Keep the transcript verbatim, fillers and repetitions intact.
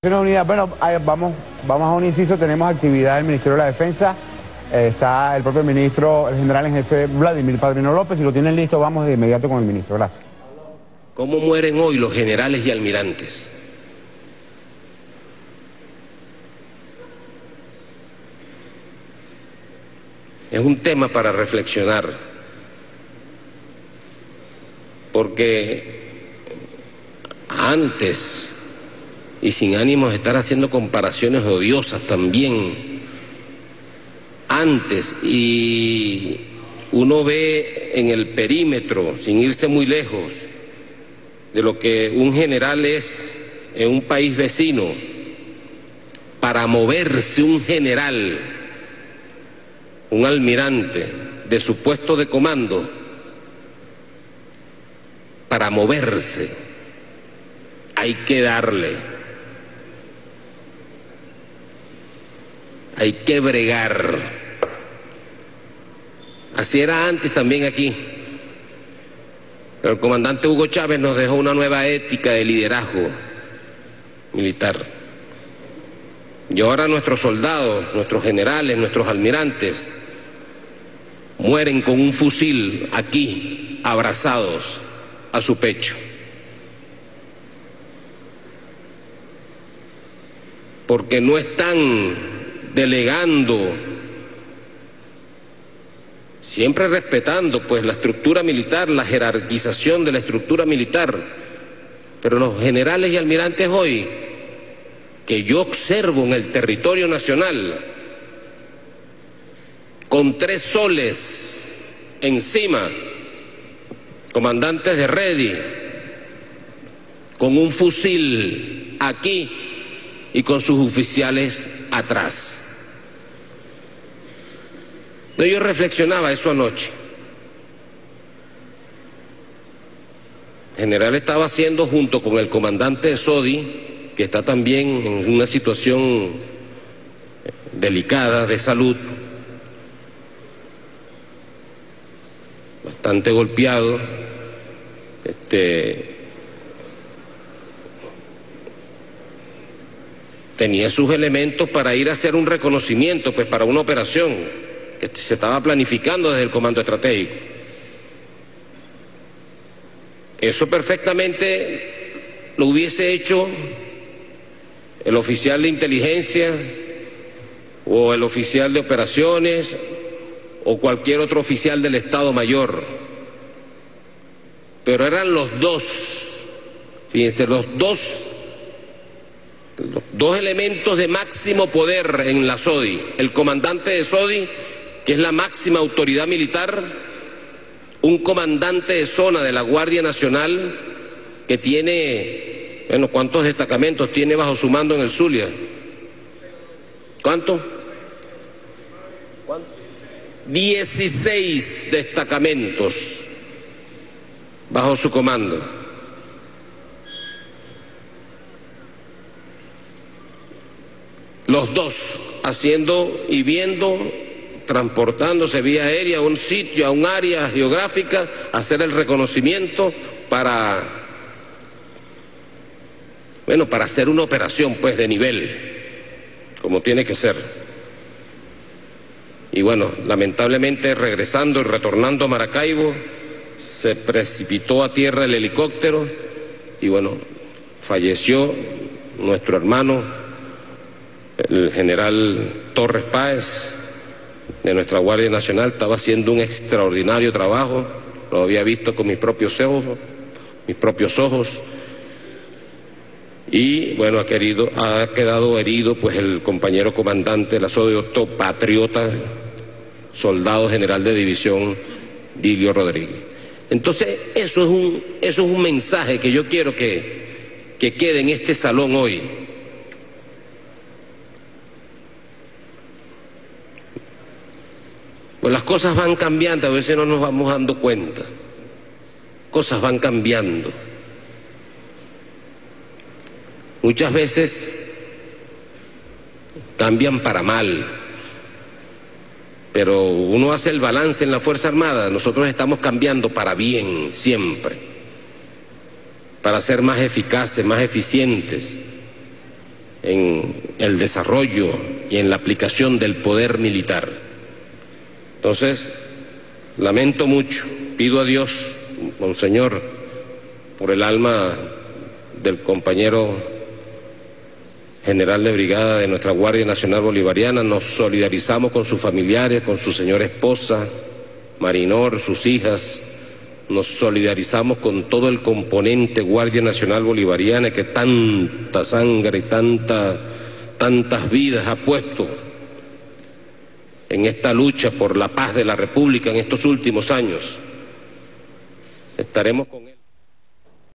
Una unidad, bueno, ahí vamos, vamos a un inciso, tenemos actividad del Ministerio de la Defensa, eh, está el propio ministro, el general en jefe Vladimir Padrino López, si lo tienen listo vamos de inmediato con el ministro, gracias. ¿Cómo mueren hoy los generales y almirantes? Es un tema para reflexionar, porque antes, y sin ánimos de estar haciendo comparaciones odiosas también, antes, y uno ve en el perímetro, sin irse muy lejos, de lo que un general es en un país vecino, para moverse un general, un almirante, de su puesto de comando, para moverse, hay que darle. Hay que bregar. Así era antes también aquí. Pero el comandante Hugo Chávez nos dejó una nueva ética de liderazgo militar. Y ahora nuestros soldados, nuestros generales, nuestros almirantes mueren con un fusil aquí, abrazados a su pecho. Porque no están delegando, siempre respetando pues la estructura militar, la jerarquización de la estructura militar, pero los generales y almirantes hoy, que yo observo en el territorio nacional, con tres soles encima, comandantes de Ready, con un fusil aquí y con sus oficiales atrás. No, yo reflexionaba eso anoche. El general estaba haciendo junto con el comandante de Sodi, que está también en una situación delicada de salud, bastante golpeado, este, tenía sus elementos para ir a hacer un reconocimiento, pues para una operación que se estaba planificando desde el comando estratégico. Eso perfectamente lo hubiese hecho el oficial de inteligencia o el oficial de operaciones o cualquier otro oficial del Estado Mayor. Pero eran los dos, fíjense, los dos, los dos elementos de máximo poder en la Sodi. El comandante de Sodi, que es la máxima autoridad militar, un comandante de zona de la Guardia Nacional que tiene, bueno, ¿cuántos destacamentos tiene bajo su mando en el Zulia? ¿Cuánto? ¿Cuánto? dieciséis destacamentos bajo su comando. Los dos haciendo y viendo, transportándose vía aérea a un sitio, a un área geográfica, hacer el reconocimiento para, bueno, para hacer una operación pues de nivel, como tiene que ser. Y bueno, lamentablemente regresando y retornando a Maracaibo, se precipitó a tierra el helicóptero y bueno, falleció nuestro hermano, el general Torres Páez, de nuestra Guardia Nacional. Estaba haciendo un extraordinario trabajo, lo había visto con mis propios ojos, mis propios ojos, y bueno, ha, querido, ha quedado herido pues el compañero comandante de la Sodi Octo, patriota, soldado general de división, Dilio Rodríguez. Entonces, eso es un, eso es un mensaje que yo quiero que, que quede en este salón hoy. Pues las cosas van cambiando, a veces no nos vamos dando cuenta. Cosas van cambiando. Muchas veces cambian para mal, pero uno hace el balance en la Fuerza Armada, nosotros estamos cambiando para bien siempre, para ser más eficaces, más eficientes, en el desarrollo y en la aplicación del poder militar. Entonces, lamento mucho, pido a Dios, Monseñor, por el alma del compañero general de brigada de nuestra Guardia Nacional Bolivariana. Nos solidarizamos con sus familiares, con su señora esposa, Marinor, sus hijas. Nos solidarizamos con todo el componente Guardia Nacional Bolivariana que tanta sangre y tanta, tantas vidas ha puesto en esta lucha por la paz de la República en estos últimos años. Estaremos con él.